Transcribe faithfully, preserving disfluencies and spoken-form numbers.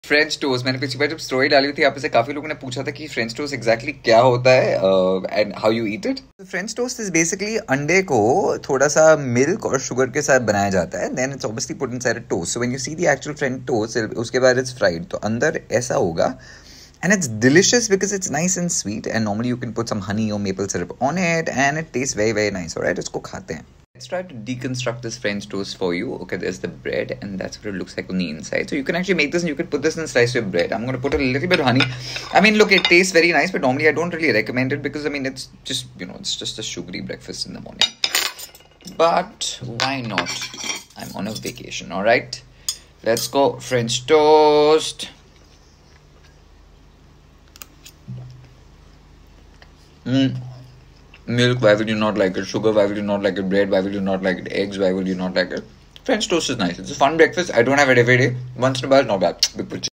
French toast मैंने पिछली बार जब स्टोरी डाली थी आप से काफी लोगों ने पूछा था कि फ्रेंच टोस्ट एग्जैक्टली क्या होता है and how you eat it. French toast is basically अंडे को थोड़ा सा मिल्क और शुगर के साथ बनाया जाता है. Then it's obviously put inside a toast. So when you see the actual French toast उसके बाद इट्स फ्राइड तो अंदर ऐसा होगा. And it's delicious because it's nice and sweet. And normally you can put some honey or maple syrup on it, and it tastes very very nice. Alright, इसको खाते हैं. Let's try to deconstruct this French toast for you. Okay, there's the bread, and that's what it looks like on the inside. So you can actually make this, and you can put this in a slice of bread. I'm gonna put a little bit of honey. I mean, look, it tastes very nice, but normally I don't really recommend it because I mean, it's just you know, it's just a sugary breakfast in the morning. But why not? I'm on a vacation. Alright, let's go French toast. Mm. Milk, why would you not like it? Sugar, why would you not like it? Bread, why would you not like it? Eggs, why would you not like it? French toast is nice. It's a fun breakfast. I don't have it every day. Once in a while, not bad.